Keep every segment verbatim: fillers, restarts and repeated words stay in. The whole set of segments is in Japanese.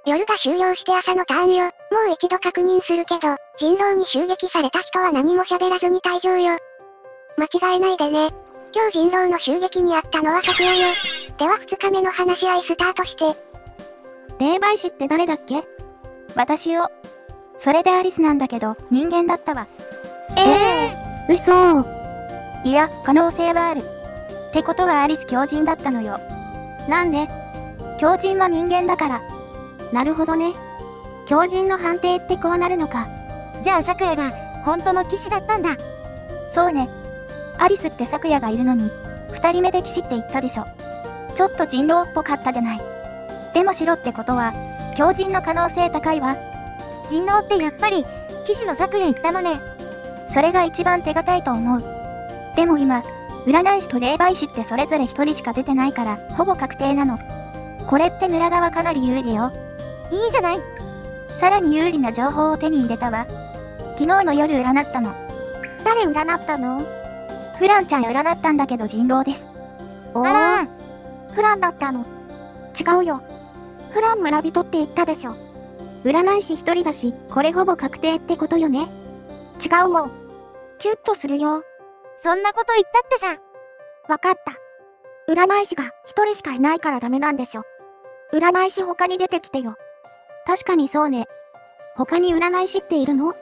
夜が終了して朝のターンよ。もう一度確認するけど、人狼に襲撃された人は何も喋らずに退場よ。間違えないでね。今日人狼の襲撃にあったのは昨夜よ。では二日目の話し合いスタートして。 霊媒師って誰だっけ？私を。それでアリスなんだけど、人間だったわ。 ええー、嘘。いや、可能性はある。ってことはアリス狂人だったのよ。なんで？狂人は人間だから。なるほどね。狂人の判定ってこうなるのか。 じゃあ咲夜が、本当の騎士だったんだ。 そうね。アリスって咲夜がいるのに、二人目で騎士って言ったでしょ。ちょっと人狼っぽかったじゃない。でも白ってことは、狂人の可能性高いわ。 人狼ってやっぱり、騎士の咲夜言ったのね。 それが一番手堅いと思う。でも今、占い師と霊媒師ってそれぞれ一人しか出てないから、ほぼ確定なの。これって村側かなり有利よ。 いいじゃない。 さらに有利な情報を手に入れたわ。昨日の夜占ったの。 誰占ったの？ フランちゃん占ったんだけど人狼です。 おー。あら、フランだったの。違うよ。フラン村人って言ったでしょ。 占い師一人だし、これほぼ確定ってことよね。 違うもん。キュッとするよ。そんなこと言ったってさ。わかった。占い師が一人しかいないからダメなんでしょ。占い師他に出てきてよ。 確かにそうね。他に占い師っているの？う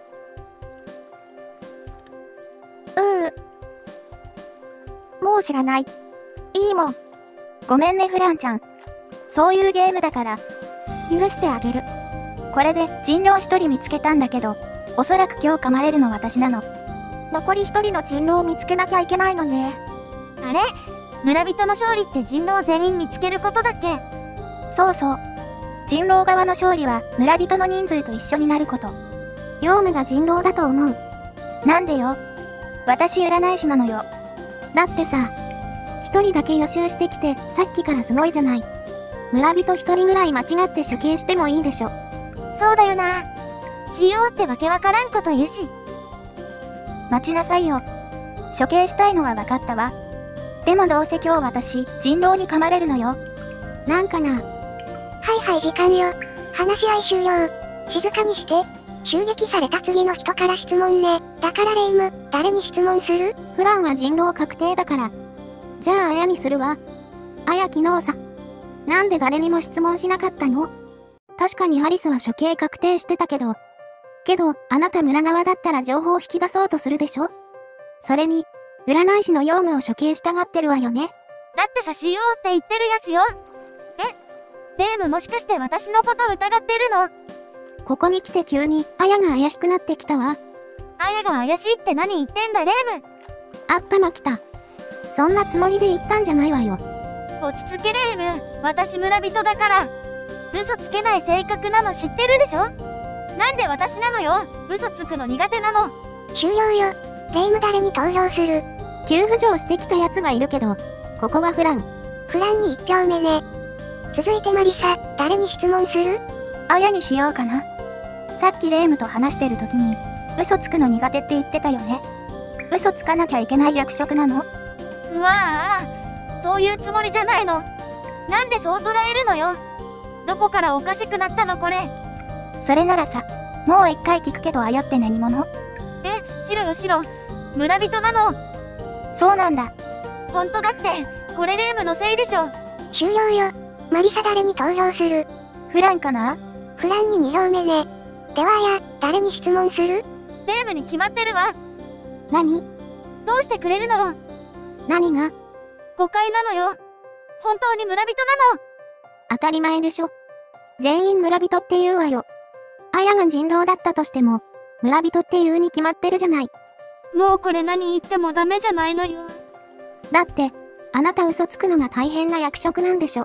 ー。もう知らない。いいもん。 ごめんねフランちゃん。そういうゲームだから。 許してあげる。 これで人狼一人見つけたんだけど、おそらく今日噛まれるの私なの。 残り一人の人狼を見つけなきゃいけないのね。あれ？村人の勝利って人狼全員見つけることだっけ？ そうそう。人狼側の勝利は村人の人数と一緒になること。ヨウムが人狼だと思う。なんでよ。私占い師なのよ。だってさ、一人だけ予習してきてさっきからすごいじゃない。村人一人ぐらい間違って処刑してもいいでしょ。 そうだよな。しようってわけわからんこと言うし。 待ちなさいよ。処刑したいのは分かったわ。でもどうせ今日私、人狼に噛まれるのよ。なんかな。 はいはい時間よ。話し合い終了。静かにして。襲撃された次の人から質問ね。だからレイム、誰に質問する？ フランは人狼確定だから。じゃあアヤにするわ。アヤ昨日さ。なんで誰にも質問しなかったの？確かにアリスは処刑確定してたけど。けど、あなた村側だったら情報を引き出そうとするでしょ？それに、占い師のヨウムを処刑したがってるわよね。 だってさ、しようって言ってるやつよ。え？レイムもしかして私のこと疑ってるの？ ここに来て急に、アヤが怪しくなってきたわ。 アヤが怪しいって何言ってんだレイム。 あったまきた。そんなつもりで言ったんじゃないわよ。 落ち着けレイム。私村人だから。嘘つけない性格なの知ってるでしょ？なんで私なのよ。嘘つくの苦手なの。 終了よ。レイム誰に投票する？ 急浮上してきたやつがいるけど、ここはフラン。 フランに一票目ね。続いてマリサ、誰に質問する？ アヤにしようかな。さっきレイムと話してる時に、嘘つくの苦手って言ってたよね。嘘つかなきゃいけない役職なの？ うわあ、そういうつもりじゃないの。なんでそう捉えるのよ。どこからおかしくなったのこれ。 それならさ、もう一回聞くけどアヤって何者？ え、白よ白。村人なの。 そうなんだ。 ほんとだって、これレイムのせいでしょ。 終了よ。マリサ誰に投票する？ フランかな？ フランにに票目ね。ではアヤ、誰に質問する？ レイムに決まってるわ。 何？ どうしてくれるの？ 何が？ 誤解なのよ。本当に村人なの。 当たり前でしょ。全員村人って言うわよ。アヤが人狼だったとしても、村人って言うに決まってるじゃない。 もうこれ何言ってもダメじゃないのよ。 だって、あなた嘘つくのが大変な役職なんでしょ。 も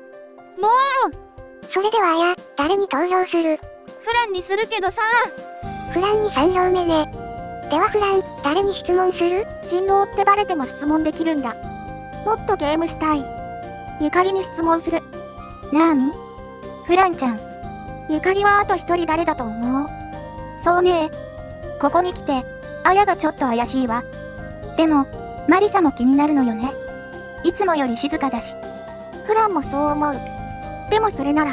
う！ それではアヤ、誰に投票する？ フランにするけどさ。 フランにさん票目ね。ではフラン、誰に質問する？ 人狼ってバレても質問できるんだ。もっとゲームしたい。ゆかりに質問する。 なーに？フランちゃん。 ゆかりはあと一人誰だと思う？ そうね。ここに来て、アヤがちょっと怪しいわ。でも、マリサも気になるのよね。いつもより静かだし。 フランもそう思う。でもそれなら、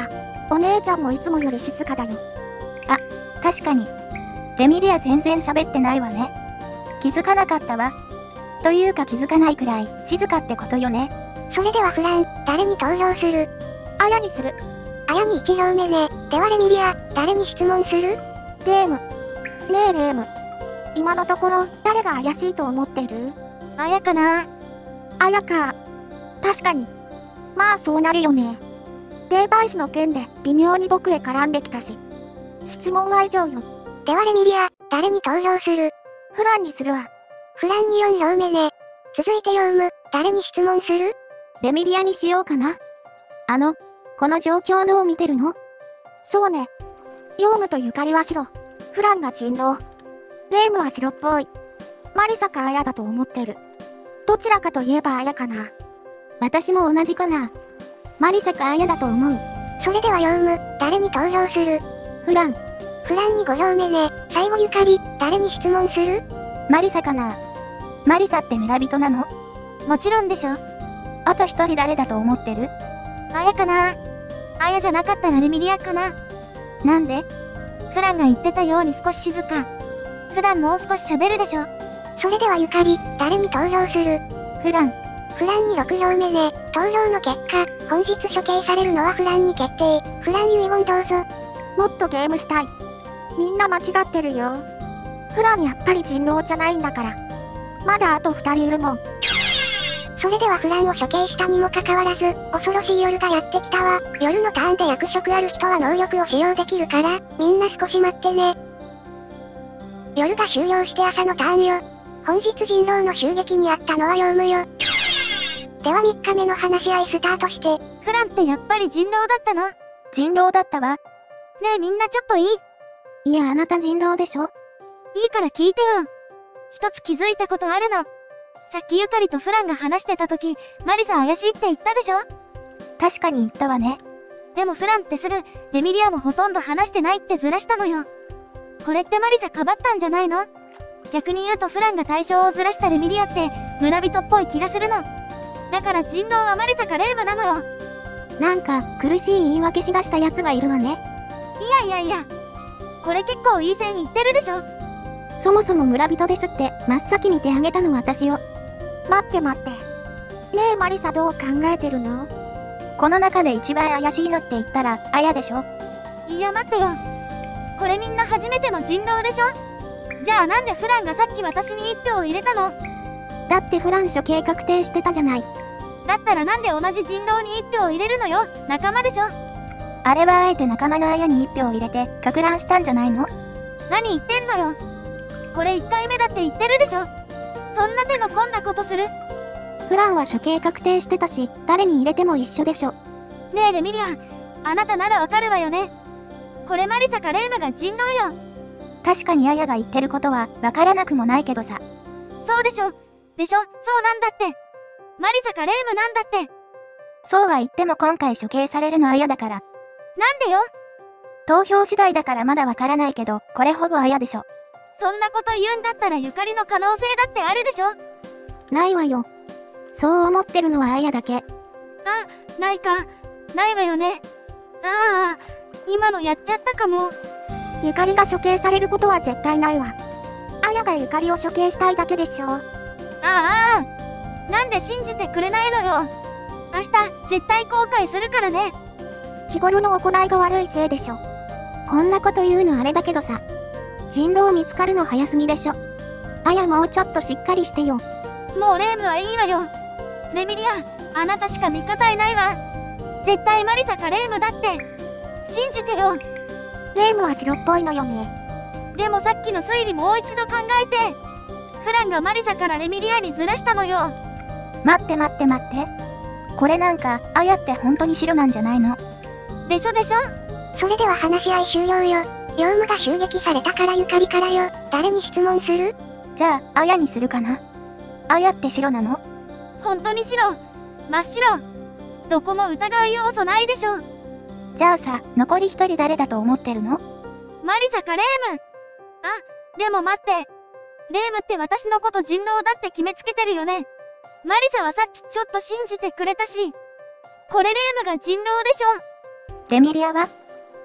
お姉ちゃんもいつもより静かだよ。 あ、確かに。レミリア全然喋ってないわね。気づかなかったわ。というか気づかないくらい静かってことよね。 それではフラン、誰に投票する？ あやにする。 あやにいち票目ね。ではレミリア、誰に質問する？ レーム。ねえレーム。今のところ、誰が怪しいと思ってる？ あやかな。 あやか。確かに。まあそうなるよね。霊媒師の件で微妙に僕へ絡んできたし。質問は以上よ。 ではレミリア、誰に投票する？ フランにするわ。 フランによん票目ね。続いてヨウム、誰に質問する？ レミリアにしようかな。あの、この状況どう見てるの？ そうね。ヨウムとゆかりは白。フランが人狼。レイムは白っぽい。マリサかアヤだと思ってる。どちらかといえばアヤかな。 私も同じかな。マリサかアヤだと思う。 それではヨウム、誰に投票する？ フラン。 フランにご票目ね。最後ゆかり、誰に質問する？ マリサかな。マリサって村人なの？ もちろんでしょ。 あと一人誰だと思ってる？ あやかな。あやじゃなかったらレミリアかな。 なんで？ フランが言ってたように少し静か。普段もう少し喋るでしょ。 それではゆかり、誰に投票する？ フラン。 フランにろく票目ね。投票の結果、本日処刑されるのはフランに決定。フラン遺言どうぞ。 もっとゲームしたい。みんな間違ってるよ。フランやっぱり人狼じゃないんだから。まだあと二人いるもん。 それではフランを処刑したにもかかわらず、恐ろしい夜がやってきたわ。夜のターンで役職ある人は能力を使用できるから、みんな少し待ってね。夜が終了して朝のターンよ。本日人狼の襲撃にあったのはヨウムよ。ではみっかめの話し合いスタートして。 フランってやっぱり人狼だったの？ね人狼だったわ。 えみんなちょっといい？ いやあなた人狼でしょ？ いいから聞いてよ。一つ気づいたことあるの。さっきゆかりとフランが話してた時、マリサ怪しいって言ったでしょ？ 確かに言ったわね。 でもフランってすぐ、レミリアもほとんど話してないってずらしたのよ。これってマリサかばったんじゃないの？逆に言うとフランが対象をずらしたレミリアって村人っぽい気がするの。だから人狼はマリサかレイムなのよ。 なんか苦しい言い訳しだしたやつがいるわね。 いやいやいや。これ結構いい線いってるでしょ。 そもそも村人ですって真っ先に手挙げたの私よ。 待って待って。ねえマリサどう考えてるの？ この中で一番怪しいのって言ったらアヤでしょ？ いや待ってよ。これみんな初めての人狼でしょ？じゃあなんでフランがさっき私に一票を入れたの？ だってフラン処刑確定してたじゃない。 だったらなんで同じ人狼に一票を入れるのよ？仲間でしょ？ あれはあえて仲間のアヤに一票を入れてか乱したんじゃないの？ 何言ってんのよ。これいっかいめだって言ってるでしょ。そんな手の込んだことする？ フランは処刑確定してたし、誰に入れても一緒でしょ。 ねえレミリア、あなたならわかるわよね。これマリサかレイムが人狼よ。 確かにアヤが言ってることはわからなくもないけどさ。 そうでしょ。でしょ、そうなんだって。マリサかレイムなんだって。 そうは言っても今回処刑されるのアヤだから。 なんでよ。 投票次第だからまだわからないけど、これほぼアヤでしょ。 そんなこと言うんだったらゆかりの可能性だってあるでしょ。 ないわよ。そう思ってるのはアヤだけ。 あ、ないか。ないわよね。ああ、今のやっちゃったかも。 ゆかりが処刑されることは絶対ないわ。アヤがゆかりを処刑したいだけでしょ。 ああ、なんで信じてくれないのよ。明日、絶対後悔するからね。 日頃の行いが悪いせいでしょ。 こんなこと言うのあれだけどさ。人狼見つかるの早すぎでしょ。アヤもうちょっとしっかりしてよ。 もうレイムはいいわよ。レミリア、あなたしか味方いないわ。絶対マリサかレイムだって。信じてよ。 レイムは白っぽいのよね。 でもさっきの推理もう一度考えて。フランがマリサからレミリアにずらしたのよ。 待って待って待って。これなんか、アヤって本当に白なんじゃないの？ でしょでしょ？ それでは話し合い終了よ。ヨウムが襲撃されたからゆかりからよ。誰に質問する？ じゃあ、アヤにするかな。アヤって白なの？ 本当に白。真っ白。どこも疑う要素ないでしょ。 じゃあさ、残り一人誰だと思ってるの？ マリサかレイム。あ、でも待って。レイムって私のこと人狼だって決めつけてるよね。マリサはさっきちょっと信じてくれたし。これレイムが人狼でしょ。 レミリアは？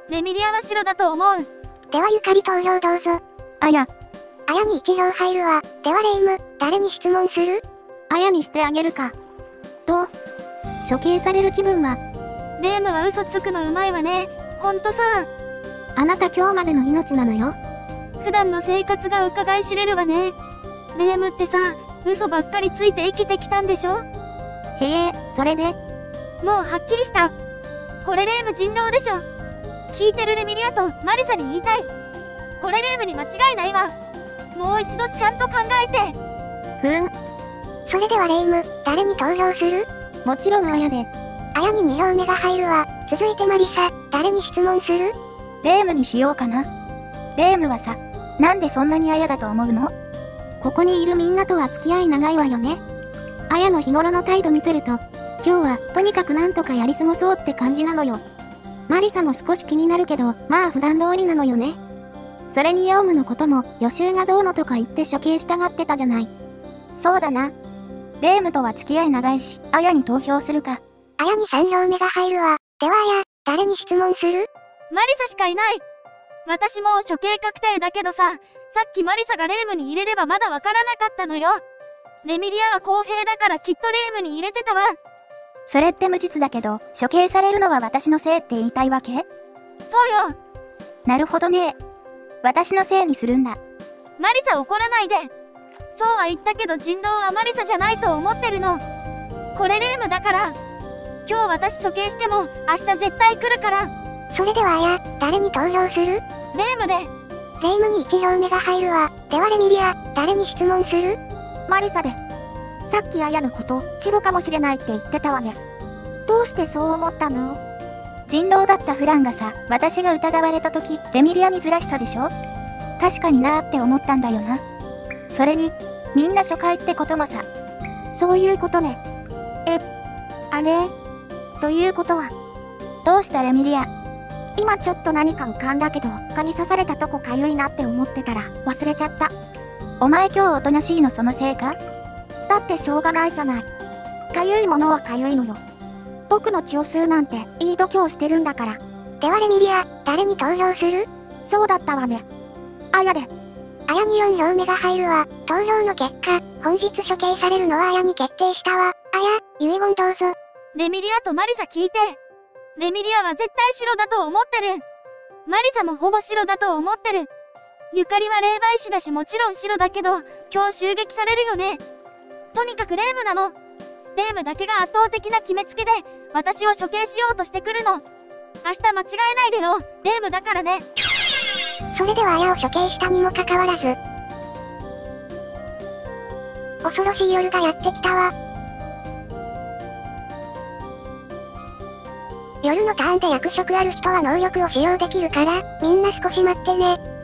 レミリアは白だと思う。 ではゆかり投票どうぞ。 あや、 あやにいち票入るわ。ではレイム、誰に質問する？ あやにしてあげるか。と、処刑される気分は、 レイムは嘘つくのうまいわね。ほんとさ。 あなた今日までの命なのよ。 普段の生活が伺い知れるわね。レイムってさ、嘘ばっかりついて生きてきたんでしょ？ へえ、それで、 もうはっきりした。これレイム人狼でしょ。聞いてるレミリアとマリサに言いたい。これレイムに間違いないわ。もう一度ちゃんと考えて。 ふん、 それではレイム、誰に投票する？ もちろんあやで。 あやにに票目が入るわ。続いてマリサ、誰に質問する？ レームにしようかな。レームはさ、なんでそんなにあやだと思うの？ ここにいるみんなとは付き合い長いわよね。あやの日頃の態度見てると、今日はとにかくなんとかやり過ごそうって感じなのよ。マリサも少し気になるけど、まあ普段通りなのよね。それにヨウムのことも予習がどうのとか言って処刑したがってたじゃない。 そうだな。レームとは付き合い長いし、あやに投票するか。 あやにさん票目が入るわ。ではあや、誰に質問する？ マリサしかいない。私も処刑確定だけどさ、さっきマリサがレイムに入れればまだわからなかったのよ。レミリアは公平だからきっとレイムに入れてたわ。 それって無実だけど、処刑されるのは私のせいって言いたいわけ？ そうよ。 なるほどね。私のせいにするんだ。 マリサ怒らないで。そうは言ったけど人狼はマリサじゃないと思ってるの。これレイムだから。今日私処刑しても明日絶対来るから。 それではあや、誰に投票する？ レイムで。 レイムにいち票目が入るわ。ではレミリア、誰に質問する？ マリサで。さっきあやのこと、白かもしれないって言ってたわね。どうしてそう思ったの？ 人狼だったフランがさ、私が疑われた時、レミリアにずらしたでしょ？確かになーって思ったんだよな。それに、みんな初回ってこともさ。 そういうことね。え、あれ？ということは。 どうしたレミリア？ 今ちょっと何か浮かんだけど、蚊に刺されたとこかゆいなって思ってたら忘れちゃった。 お前今日おとなしいのそのせいか？ だってしょうがないじゃない。かゆいものはかゆいのよ。僕の血を吸うなんていい度胸してるんだから。 ではレミリア、誰に投票する？ そうだったわね。あやで。 あやによん票目が入るわ。投票の結果、本日処刑されるのはあやに決定したわ。あや、遺言どうぞ。 レミリアとマリサ聞いて。レミリアは絶対白だと思ってる。マリサもほぼ白だと思ってる。ゆかりは霊媒師だしもちろん白だけど、今日襲撃されるよね。とにかくレイムなの。レイムだけが圧倒的な決めつけで、私を処刑しようとしてくるの。明日間違えないでよ。レイムだからね。 それではあやを処刑したにもかかわらず、恐ろしい夜がやってきたわ。夜のターンで役職ある人は能力を使用できるから、みんな少し待ってね。